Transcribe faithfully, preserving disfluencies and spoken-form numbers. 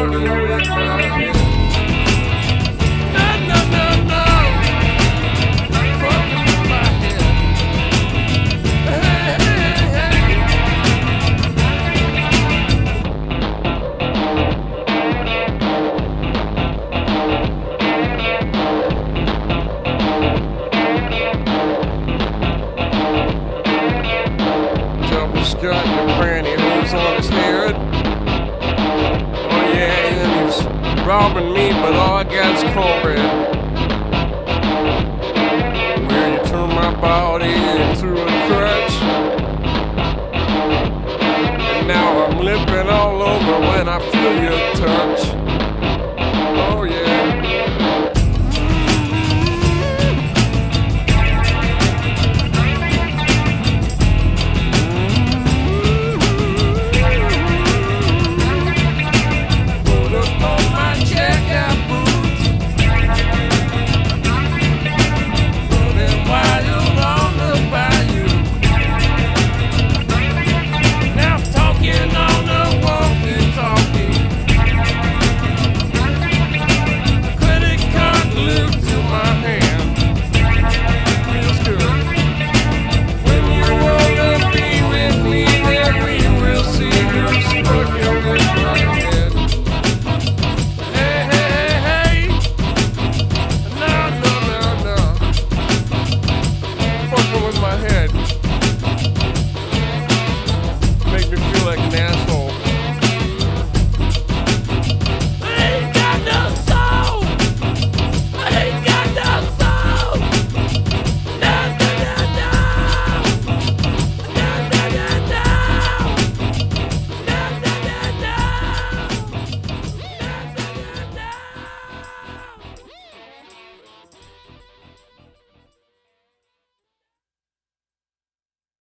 fucking with my head. No, no, no, no. Fucking with my head. Hey, hey, Devil's got your pantyhose on his head. Oh yeah, and he's robbing me, but all I got is cornbread. Where you turn my body into a crutch, and now I'm limping all over when I feel your touch. Oh yeah. My head.